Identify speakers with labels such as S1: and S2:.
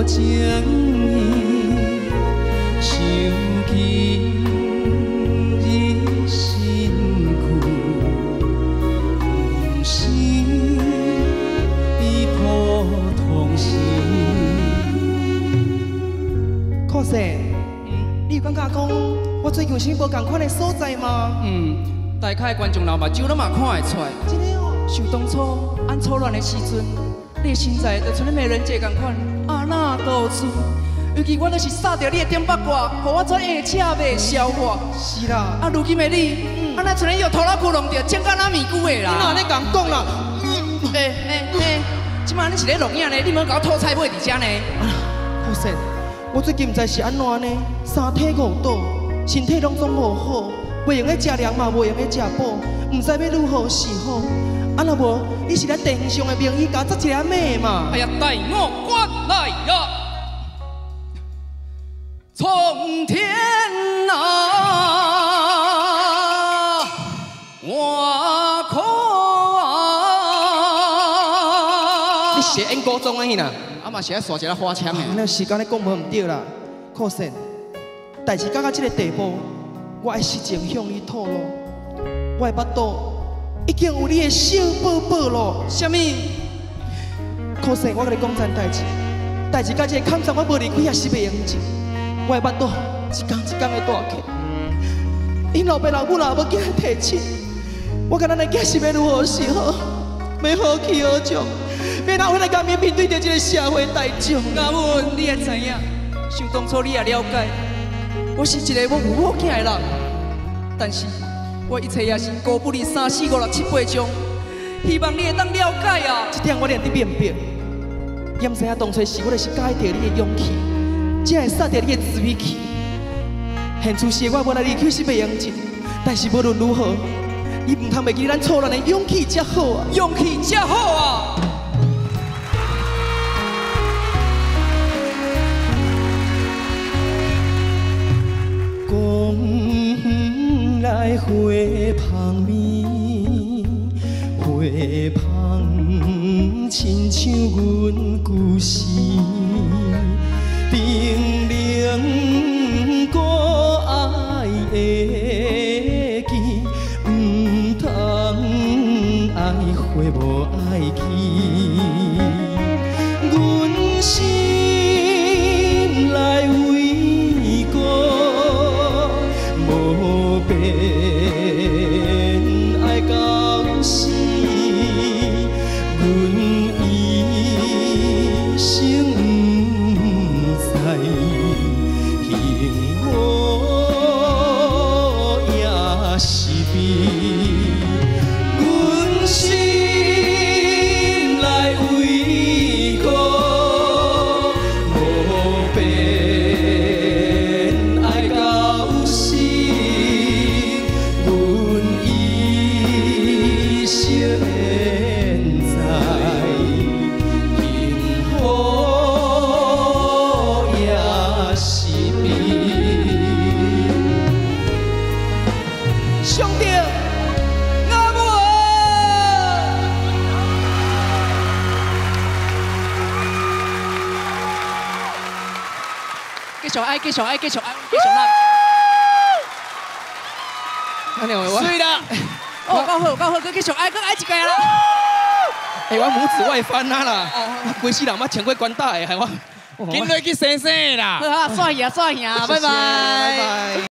S1: 情意，想起日辛苦，不是普通事。
S2: 可是，你有感觉讲我最近有啥无共款的所在吗？
S1: 大概观众老目睭，咱嘛看会出来。
S2: 真的哦。
S1: 想当初俺初恋的时阵，你的身材就像咧美人姐共款，啊那多姿。尤其我就是杀掉你的点八卦，互我怎会吃袂消化。
S2: 是啦。
S1: 啊，如今的你，啊那像咧有拖拉裤弄着，剪到哪米久的啦？
S2: 你哪咧讲讲啦？
S1: 即摆你是咧录影呢，你莫甲我吐菜尾伫遮呢？
S2: 可是，我最近毋知是安怎呢，三体五倒，身体拢总无好，袂用咧食粮嘛，袂用咧食饱，毋知要如何是好。啊，若无，你是咱地方上的名医，甲我一个妹嘛？
S1: 哎呀，带我关来呀！从天啊，我可啊！
S2: 你是演古装的呐？
S1: 啊嘛是爱耍一个花枪的。
S2: 那时间咧讲无毋对啦，可是，代志到这个地步，我爱实情向你透露，我的腹肚已经有你的小宝宝咯。
S1: 什么？
S2: 可是我甲你讲件代志到这个坎上，我无离开也是袂用紧。我的腹肚一天一天的大起，因老爸老母若无叫人提亲，我甲咱的囝是要如何是好？要好去好将，要哪回来甘面面对着这个社会大众？
S1: 阿文，你也知影，想当初你也了解，我是一个要有好囝的人，但是我一切也是顾不离3、4、5、6、7、8种，希望你会当了解啊。
S2: 这点我练得明白，也毋知影当初是我就是解着你的勇气，才会杀掉你的滋味气。现出时我无来离开是袂用紧，但是无论如何，你唔通袂记咱初恋的勇气才好啊！
S1: 勇气才好啊！
S2: 讲来花香味，花香亲像阮旧时，冰冷孤爱会记，唔通爱花无爱去，阮心内为过无变，爱到死，阮一生不知幸福也是悲，阮心内为过无变，爱到死，阮一生知幸福也是悲。兄弟，
S1: 阿文，继续爱，继续爱，继续爱，继续爱。
S2: 安尼我，
S1: 水啦！哦，够好，够好，佮继续爱，佮爱一个啦。
S2: 我拇指外翻啦，规世人捌穿过管带的，害我。
S3: 紧落去生生啦！
S1: 好啊，刷牙，刷牙，拜拜。